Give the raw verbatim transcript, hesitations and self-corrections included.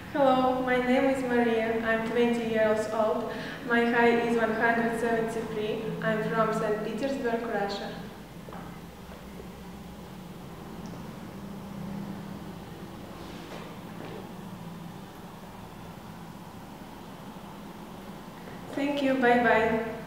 Hello, my name is Maria. I'm twenty years old. My height is one hundred seventy-three. I'm from Saint Petersburg, Russia. Thank you. Bye-bye.